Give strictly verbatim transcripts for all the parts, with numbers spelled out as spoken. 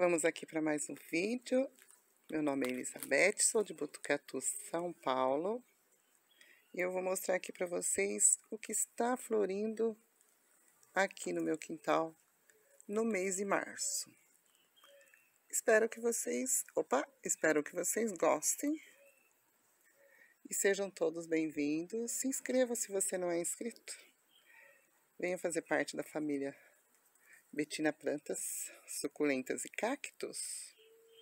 Vamos aqui para mais um vídeo. Meu nome é Elizabeth, sou de Botucatu, São Paulo. E eu vou mostrar aqui para vocês o que está florindo aqui no meu quintal no mês de março. Espero que vocês, opa, espero que vocês gostem. E sejam todos bem-vindos. Se inscreva se você não é inscrito. Venha fazer parte da família Betina Plantas, Suculentas e Cactos.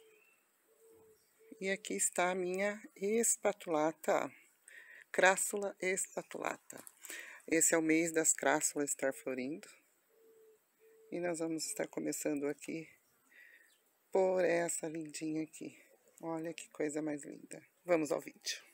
E aqui está a minha espatulata, crassula espatulata. Esse é o mês das crassulas estar florindo. E nós vamos estar começando aqui por essa lindinha aqui. Olha que coisa mais linda. Vamos ao vídeo.